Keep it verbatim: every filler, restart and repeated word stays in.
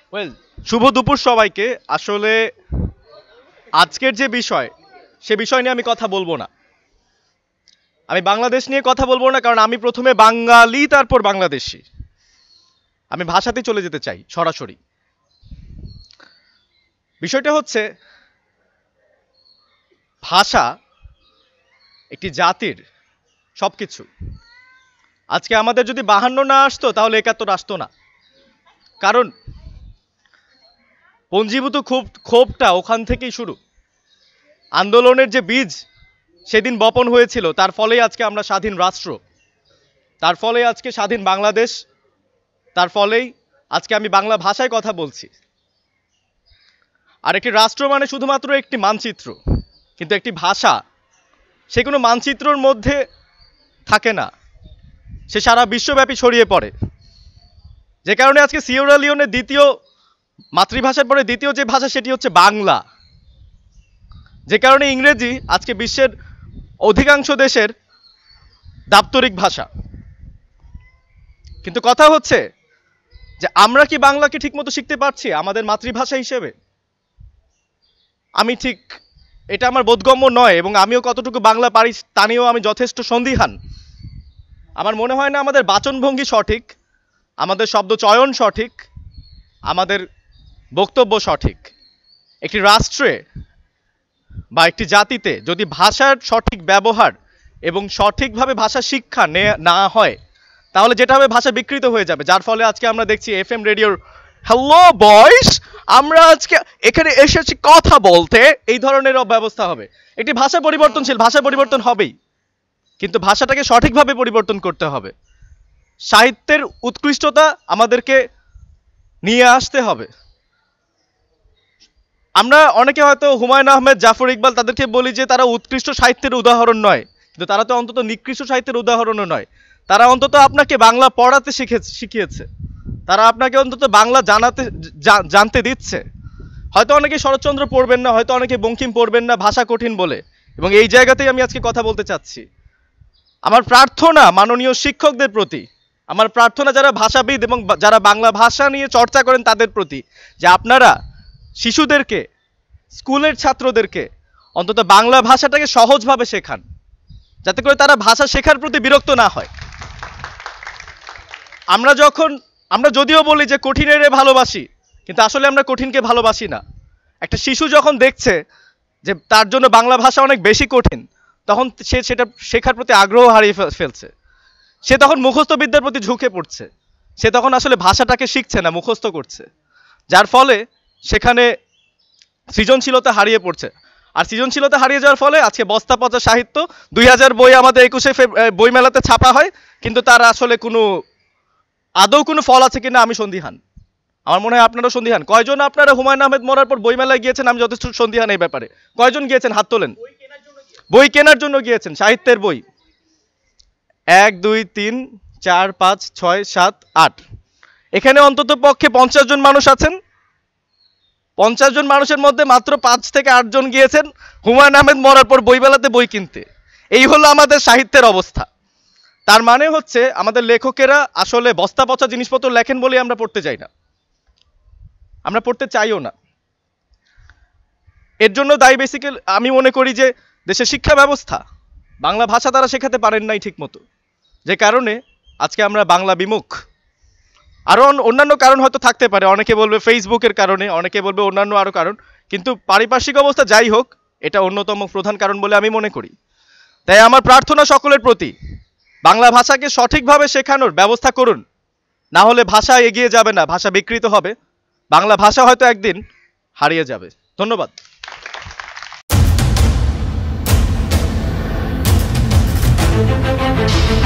Well, শুভ দুপুর সবাইকে। আসলে আজকের যে বিষয়, সে বিষয় নিয়ে আমি কথা বলবো না। আমি বাংলাদেশ নিয়ে কথা বলবো না, কারণ আমি প্রথমে বাঙালি, তারপর বাংলাদেশি। আমি ভাষাতে চলে যেতে চাই সরাসরি। বিষয়টা হচ্ছে, ভাষা একটি জাতির সবকিছু। আজকে আমাদের যদি বাহান্ন না আসতো, তাহলে একাত্তর আসতো না। কারণ পঞ্জীভূত ক্ষোভ ক্ষোভটা ওখান থেকেই শুরু। আন্দোলনের যে বীজ সেদিন বপন হয়েছিল, তার ফলেই আজকে আমরা স্বাধীন রাষ্ট্র, তার ফলে আজকে স্বাধীন বাংলাদেশ, তার ফলেই আজকে আমি বাংলা ভাষায় কথা বলছি। আর একটি রাষ্ট্র মানে শুধুমাত্র একটি মানচিত্র, কিন্তু একটি ভাষা সে কোনো মানচিত্রর মধ্যে থাকে না, সে সারা বিশ্বব্যাপী ছড়িয়ে পড়ে। যে কারণে আজকে সিয়েরা লিওনের দ্বিতীয় মাতৃভাষার পরে দ্বিতীয় যে ভাষা, সেটি হচ্ছে বাংলা। যে কারণে ইংরেজি আজকে বিশ্বের অধিকাংশ দেশের দাপ্তরিক ভাষা। কিন্তু কথা হচ্ছে যে আমরা কি বাংলাকে ঠিকমতো শিখতে পারছি আমাদের মাতৃভাষা হিসেবে? আমি ঠিক, এটা আমার বোধগম্য নয়, এবং আমিও কতটুকু বাংলা পারি তা নিয়েও আমি যথেষ্ট সন্দিহান। আমার মনে হয় না আমাদের বাচনভঙ্গি সঠিক, আমাদের শব্দ চয়ন সঠিক, আমাদের বক্তব্য সঠিক। একটি রাষ্ট্রে বা একটি জাতিতে যদি ভাষার সঠিক ব্যবহার এবং সঠিকভাবে ভাষা শিক্ষা না হয়, তাহলে যেটা হবে, ভাষা বিকৃত হয়ে যাবে। যার ফলে আজকে আমরা দেখছি এফ এম রেডিওর হ্যালো বয়স, আমরা আজকে এখানে এসেছি কথা বলতে, এই ধরনের ব্যবস্থা হবে। একটি ভাষা পরিবর্তনশীল, ভাষা পরিবর্তন হবেই, কিন্তু ভাষাটাকে সঠিকভাবে পরিবর্তন করতে হবে। সাহিত্যের উৎকৃষ্টতা আমাদেরকে নিয়ে আসতে হবে। আমরা অনেকে হয়তো হুমায়ুন আহমেদ, জাফর ইকবাল তাদেরকে বলি যে তারা উৎকৃষ্ট সাহিত্যের উদাহরণ নয়, কিন্তু তারা তো অন্তত নিকৃষ্ট সাহিত্যের উদাহরণও নয়। তারা অন্তত আপনাকে বাংলা পড়াতে শিখে শিখিয়েছে, তারা আপনাকে অন্তত বাংলা জানাতে জানতে দিচ্ছে। হয়তো অনেকে শরৎচন্দ্র পড়বেন না, হয়তো অনেকে বঙ্কিম পড়বেন না, ভাষা কঠিন বলে। এবং এই জায়গাতেই আমি আজকে কথা বলতে চাচ্ছি। আমার প্রার্থনা মাননীয় শিক্ষকদের প্রতি, আমার প্রার্থনা যারা ভাষাবিদ এবং যারা বাংলা ভাষা নিয়ে চর্চা করেন তাদের প্রতি, যে আপনারা শিশুদেরকে, স্কুলের ছাত্রদেরকে অন্তত বাংলা ভাষাটাকে সহজভাবে শেখান, যাতে করে তারা ভাষা শেখার প্রতি বিরক্ত না হয়। আমরা যখন আমরা যদিও বলি যে কঠিনের ভালোবাসি, কিন্তু আসলে আমরা কঠিনকে ভালোবাসি না। একটা শিশু যখন দেখছে যে তার জন্য বাংলা ভাষা অনেক বেশি কঠিন, তখন সে সেটা শেখার প্রতি আগ্রহ হারিয়ে ফেলছে। সে তখন মুখস্থ বিদ্যার প্রতি ঝুঁকে পড়ছে, সে তখন আসলে ভাষাটাকে শিখছে না, মুখস্থ করছে। যার ফলে সেখানে সৃজনশীলতা হারিয়ে পড়ছে। আর সৃজনশীলতা হারিয়ে যাওয়ার ফলে আজকে বস্তা পচা সাহিত্য, দুই হাজার বই আমাদের একুশে বইমেলাতে ছাপা হয়, কিন্তু তার আসলে কোনো আদৌ কোনো ফল আছে কিনা আমি সন্দিহান। আমার মনে হয় আপনারাও সন্দিহান। কয়জন আপনারা হুমায়ুন আহমেদ মরার পর বইমেলায় গিয়েছেন? আমি যথেষ্ট সন্দিহান এই ব্যাপারে। কয়জন গিয়েছেন? হাত তোলেন। বই কেনার জন্য গিয়েছেন, সাহিত্যের বই। এক, দুই, তিন, চার, পাঁচ, ছয়, সাত, আট, এখানে অন্তত পক্ষে পঞ্চাশ জন মানুষ আছেন। পঞ্চাশ জন মানুষের মধ্যে মাত্র পাঁচ থেকে আট জন গিয়েছেন হুমায়ুন আহমেদ মরার পর বইমেলাতে বই কিনতে। এই হলো আমাদের সাহিত্যের অবস্থা। তার মানে হচ্ছে আমাদের লেখকেরা আসলে বস্তা পচা জিনিসপত্র লেখেন বলেই আমরা পড়তে চাই না, আমরা পড়তে চাইও না। এর জন্য দায়ী বেসিক্যালি আমি মনে করি যে দেশের শিক্ষা ব্যবস্থা, বাংলা ভাষা তারা শেখাতে পারেন নাই ঠিক মতো, যে কারণে আজকে আমরা বাংলা বিমুখ। আরও অন্যান্য কারণ হয়তো থাকতে পারে, অনেকে বলবে ফেসবুকের কারণে, অনেকে বলবে অন্যান্য আরও কারণ, কিন্তু পারিপার্শ্বিক অবস্থা যাই হোক, এটা অন্যতম প্রধান কারণ বলে আমি মনে করি। তাই আমার প্রার্থনা সকলের প্রতি, বাংলা ভাষাকে সঠিকভাবে শেখানোর ব্যবস্থা করুন, না হলে ভাষা এগিয়ে যাবে না, ভাষা বিকৃত হবে, বাংলা ভাষা হয়তো একদিন হারিয়ে যাবে। ধন্যবাদ। Thank you.